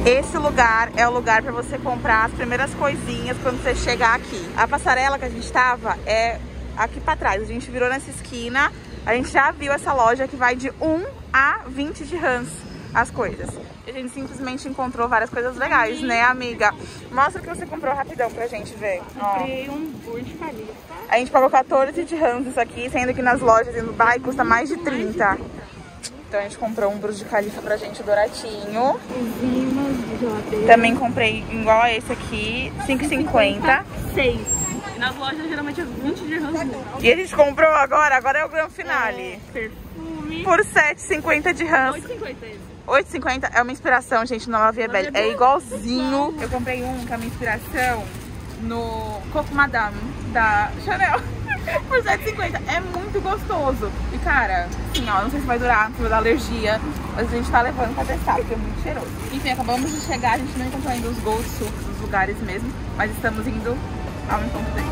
esse lugar é o lugar pra você comprar as primeiras coisinhas quando você chegar aqui. A passarela que a gente tava é aqui pra trás. A gente virou nessa esquina, a gente já viu essa loja que vai de 1 a 20 dirhams as coisas. E a gente simplesmente encontrou várias coisas legais, né, amiga? Mostra o que você comprou rapidão pra gente ver. Comprei um Burj Khalifa. A gente pagou 14 dirhams isso aqui, sendo que nas lojas e no Dubai custa mais de 30. Então a gente comprou um Burj Khalifa pra gente douradinho. Os ímãs de geladeira. Também comprei igual a esse aqui, 5,50. 6. Nas lojas geralmente é 20 dirhams. E a gente comprou agora é o grande finale. Perfume. Por 7,50 dirhams. 8,50 esse. 8,50 é uma inspiração, gente, na La Vie Belle. É igualzinho. Eu comprei um que é uma inspiração no Coco Madame da Chanel. Por 7,50. É muito gostoso. E, cara, assim, ó, não sei se vai durar, se vai dar alergia, mas a gente tá levando pra testar, porque é muito cheiroso. Enfim, acabamos de chegar, a gente não encontrou ainda os gold souks, os lugares mesmo, mas estamos indo ao encontro deles.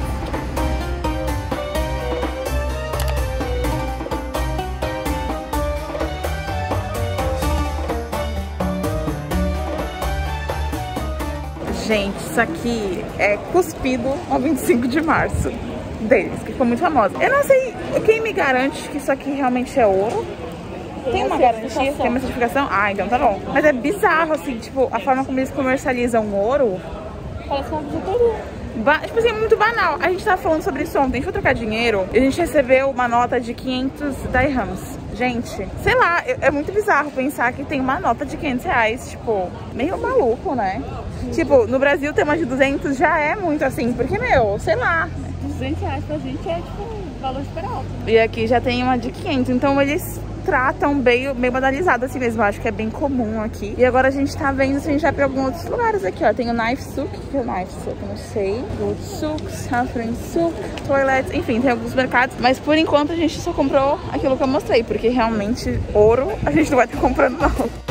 Gente, isso aqui é cuspido ao 25 de março deles, que ficou muito famosa. Eu não sei quem me garante que isso aqui realmente é ouro. Tem uma garantia? Tem uma certificação? Ah, então tá bom. Mas é bizarro, assim, tipo, a forma como eles comercializam ouro. Parece uma bijuteria. Tipo assim, é muito banal. A gente tava falando sobre isso ontem, a gente foi trocar dinheiro e a gente recebeu uma nota de 500 dirhams. Gente, sei lá, é muito bizarro pensar que tem uma nota de 500 reais, tipo, meio maluco, né? Tipo, no Brasil ter uma de 200 já é muito assim, porque, meu, sei lá. 200 reais pra gente é, tipo, um valor super alto. E aqui já tem uma de 500, então eles tratam bem banalizado assim mesmo, eu acho que é bem comum aqui. E agora a gente tá vendo se a gente vai pra alguns outros lugares aqui, ó. Tem o Knife Souk, que é o Knife Souk, eu não sei. Gold Souk, Saffron Souk, Toilets, enfim, tem alguns mercados. Mas por enquanto a gente só comprou aquilo que eu mostrei, porque realmente ouro a gente não vai estar comprando não.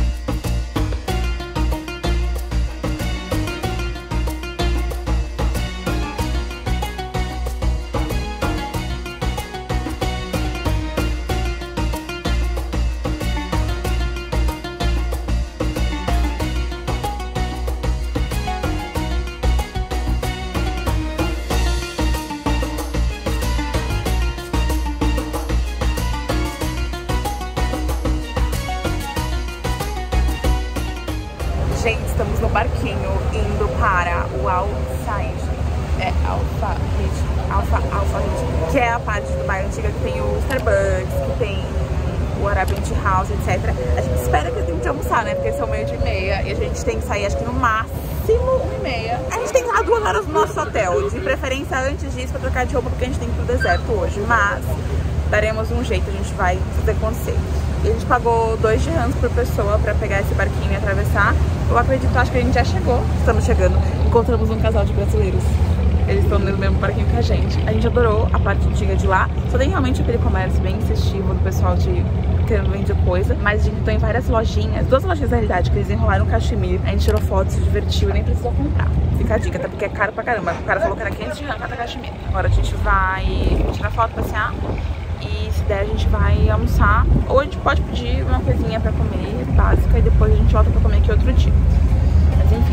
Gente, estamos no barquinho indo para o Al-Said. É Al-Said, que é a parte do bairro antiga que tem o Starbucks, que tem o Arabian Tea House, etc. A gente espera que eu tenha que almoçar, né? Porque são 12:30 e a gente tem que sair, acho que no máximo 1:30. A gente tem que estar 2 horas no nosso hotel, de preferência antes disso pra trocar de roupa, porque a gente tem que ir pro deserto hoje. Mas daremos um jeito, a gente vai fazer acontecer. E a gente pagou 2 dirhams por pessoa pra pegar esse barquinho e atravessar. Eu acredito, acho que a gente já chegou. Estamos chegando. Encontramos um casal de brasileiros. Eles estão no mesmo barquinho que a gente. A gente adorou a parte antiga de lá. Só tem realmente aquele comércio bem festivo do pessoal de querendo vender coisa. Mas a gente entrou em várias lojinhas. 2 lojinhas na realidade, que eles enrolaram no cachemir. A gente tirou fotos, se divertiu e nem precisou comprar. Fica a dica, até porque é caro pra caramba. O cara falou que era 500 dirhams cada cachemir. Agora a gente vai tirar foto, passear. E se der a gente vai almoçar. Ou a gente pode pedir uma coisinha pra comer, básica. E depois a gente volta pra comer aqui outro dia. Mas enfim.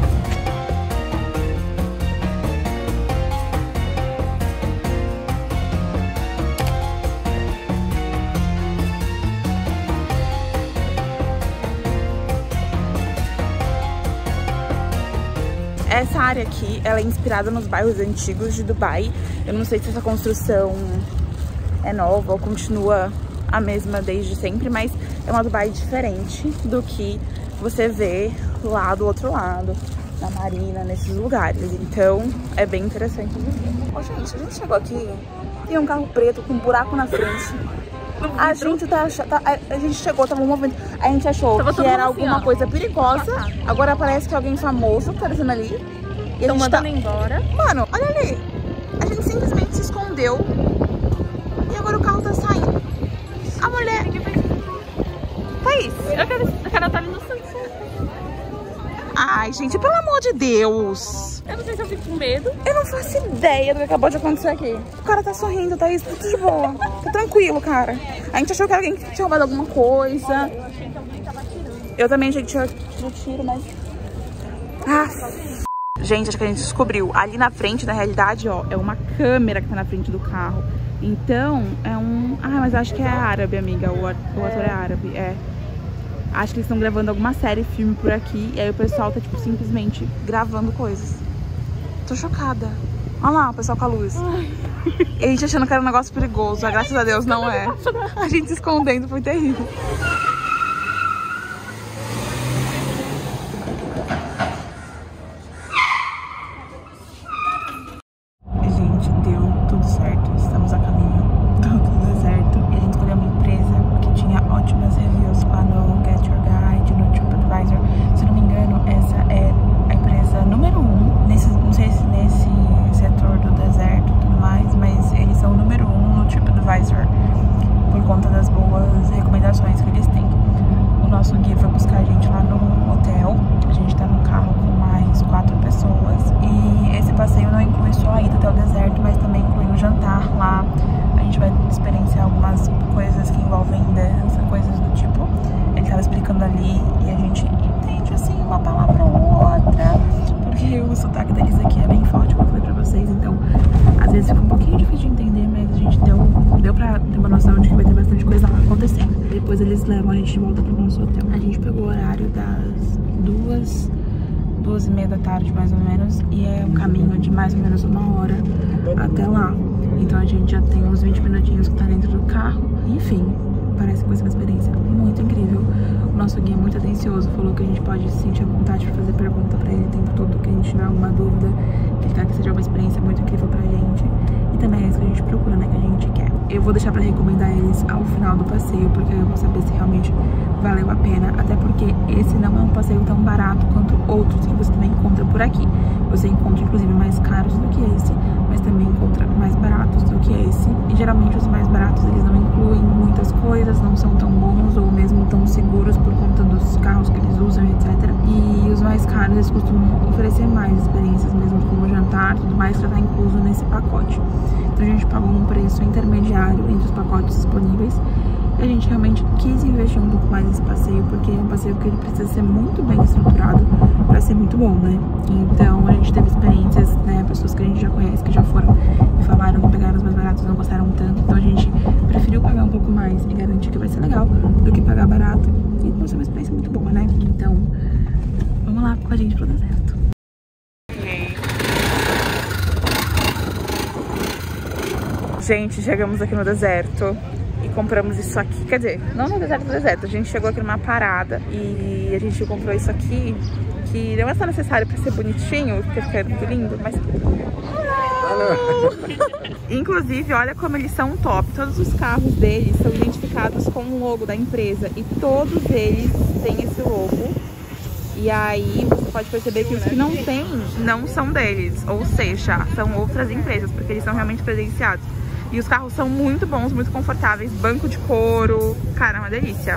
Essa área aqui, ela é inspirada nos bairros antigos de Dubai. Eu não sei se essa construção é nova ou continua a mesma desde sempre, mas é uma Dubai diferente do que você vê lá do outro lado, na Marina, nesses lugares. Então, é bem interessante. Ô, gente, a gente chegou aqui, tem um carro preto com um buraco na frente. A gente chegou, tava um movimento. A gente achou que era alguma coisa perigosa. Agora parece que é alguém famoso que tá descendo ali. Estão mandando embora. Mano, olha ali. A gente simplesmente se escondeu. E agora o carro tá saindo. A mulher... Thaís, Eu quero estar ali no centro. ai, gente, pelo amor de Deus. Eu não sei se eu fico com medo. Eu não faço ideia do que acabou de acontecer aqui. O cara tá sorrindo, Thaís, tudo de boa. Tá tranquilo, cara. A gente achou que alguém tinha roubado alguma coisa. Eu achei que alguém tava tirando. Eu também achei que tinha tiro, mas Gente, acho que a gente descobriu. Ali na frente, na realidade, ó, é uma câmera que tá na frente do carro. Então, é um... Ah, mas acho que é árabe, amiga. O ator é árabe, é. Acho que eles estão gravando alguma série, filme por aqui. E aí o pessoal tá, tipo, simplesmente gravando coisas. Tô chocada. Olha lá o pessoal com a luz. E a gente achando que era um negócio perigoso. Graças a Deus não é. A gente se escondendo, foi terrível. Gente, deu tudo certo. Estamos a caminho do deserto. E a gente escolheu uma empresa que tinha ótimas reviews lá no Get Your Guide, no TripAdvisor. Se não me engano, essa é a empresa número 1 nesse, não sei se nesse setor do deserto e tudo mais, mas eles são o número 1 no TripAdvisor por conta das boas recomendações que eles têm. O nosso guia foi buscar a gente lá no hotel. A gente tá no carro com mais 4 pessoas e esse passeio não inclui só a ida até o deserto, mas também inclui o jantar lá. A gente vai experienciar algumas coisas que envolvem dança, coisas do tipo. Ele tava explicando ali e a gente entende assim uma palavra ou outra, porque o sotaque deles aqui é bem forte, como eu falei pra vocês, então às vezes fica um pouquinho difícil de entender, mas a gente deu pra ter uma noção de que vai ter bastante coisa lá acontecendo. Depois eles levam a gente de volta pro nosso hotel. A gente pegou o horário das 2h30 da tarde, mais ou menos, e é um caminho de mais ou menos 1 hora até lá. Então a gente já tem uns 20 minutinhos que tá dentro do carro. Enfim, parece que vai ser uma experiência muito incrível. O nosso guia é muito atencioso, falou que a gente pode se sentir à vontade para fazer pergunta pra ele o tempo todo, que a gente tiver alguma dúvida, que ele quer que seja uma experiência muito incrível pra gente. E também é isso que a gente procura, né, que a gente quer. Eu vou deixar pra recomendar eles ao final do passeio, porque eu vou saber se realmente valeu a pena. Até porque esse não é um passeio tão barato quanto outros que você também encontra por aqui. Você encontra, inclusive, mais caros do que esse, mas também encontra mais baratos do que esse. E geralmente os mais baratos, eles não incluem muitas coisas, não são tão bons ou mesmo tão seguros por conta dos carros que eles usam, etc. E os mais caros, eles costumam oferecer mais experiências, mesmo como jantar e tudo mais, que já tá incluso nesse pacote. Então a gente pagou um preço intermediário entre os pacotes disponíveis. E a gente realmente quis investir um pouco mais nesse passeio, porque é um passeio que ele precisa ser muito bem estruturado para ser muito bom, né? Então a gente teve experiências, né, pessoas que a gente já conhece, que já foram e falaram que pegaram os mais baratos e não gostaram tanto. Então a gente preferiu pagar um pouco mais e garantir que vai ser legal do que pagar barato. E vai ser uma experiência muito boa, né? Então vamos lá com a gente pro deserto. Gente, chegamos aqui no deserto e compramos isso aqui, quer dizer, não no deserto, a gente chegou aqui numa parada e a gente comprou isso aqui, que não é só necessário pra ser bonitinho, porque fica muito lindo, mas... Inclusive, olha como eles são top, todos os carros deles são identificados com o logo da empresa e todos eles têm esse logo. E aí você pode perceber que os que não tem, não são deles, ou seja, são outras empresas, porque eles são realmente credenciados. E os carros são muito bons, muito confortáveis, banco de couro, cara, é uma delícia.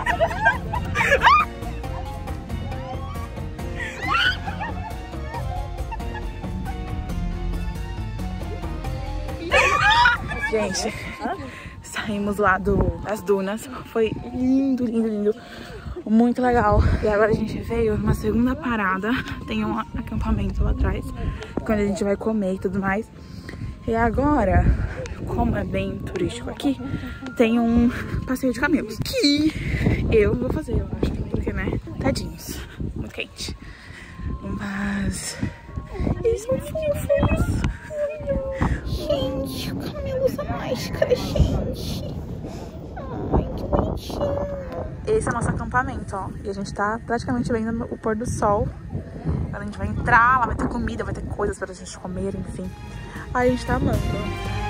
Gente, saímos lá das dunas, foi lindo, lindo, lindo, muito legal. E agora a gente veio numa segunda parada, tem um acampamento lá atrás, quando a gente vai comer e tudo mais. E agora, como é bem turístico aqui, tem um passeio de camelos, que eu vou fazer, eu acho, porque, né, tadinhos, muito quente. Mas eles são fofos. Gente, o camelo usa máscara, gente. Ai, que bonitinho. Esse é o nosso acampamento, ó. E a gente tá praticamente vendo o pôr do sol. Agora a gente vai entrar, lá vai ter comida, vai ter coisas pra gente comer, enfim. Aí a gente tá amando.